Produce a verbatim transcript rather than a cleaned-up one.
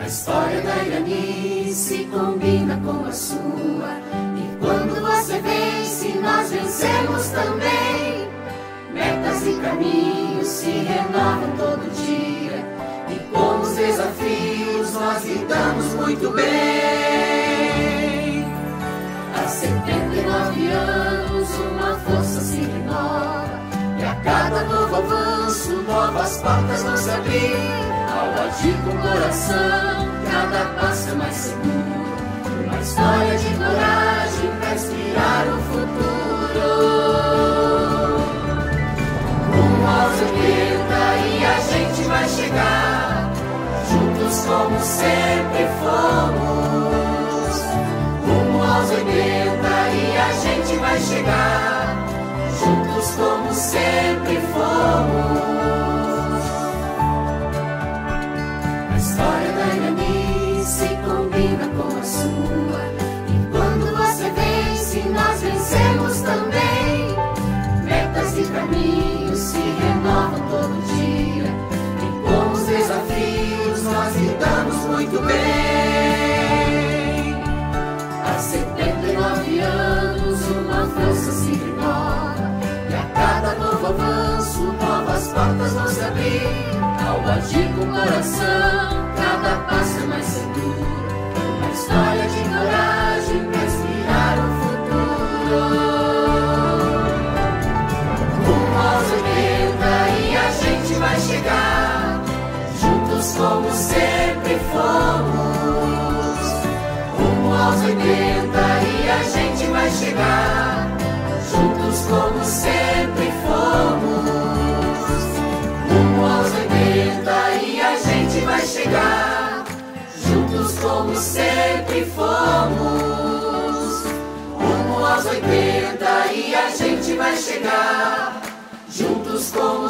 A história da Irani se combina com a sua, e quando você vence, nós vencemos também. Metas e caminhos se renovam todo dia, e com os desafios nós lidamos muito bem. Há setenta e nove anos uma força se renova, e a cada novo avanço novas portas vão se abrir. Ao agir com coração, cada passo é mais seguro, uma história de coragem para inspirar o futuro. Rumo aos oitenta e a gente vai chegar, juntos como sempre fomos. Rumo aos oitenta e a gente vai chegar, juntos como sempre fomos. A história da Irani se combina com a sua, e quando você vence, nós vencemos também. Metas e caminhos se renovam todo dia, e com os desafios nós lidamos muito bem. Há setenta e nove anos uma força se renova, e a cada novo avanço novas portas vão se abrir. Ao agir com coração, cada passo é mais seguro, uma história de coragem para inspirar o futuro. Rumo aos oitenta e a gente vai chegar, juntos como sempre fomos. Rumo aos oitenta e a gente vai chegar, juntos como sempre fomos. Rumo aos oitenta e a gente vai chegar, juntos como sempre fomos. Rumo aos oitenta e a gente vai chegar, juntos como